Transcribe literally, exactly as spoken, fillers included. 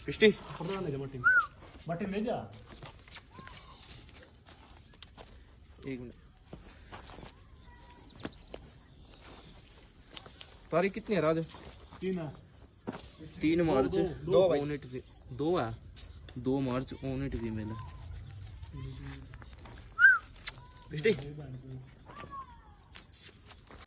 पिस्टी mutton ले जा। एक मिनट, तारीख कितनी है राज? तीन है। तीन मार्च दो भाई। ओनेट दो है, दो मार्च ओनेट फीमेल है। पिस्टी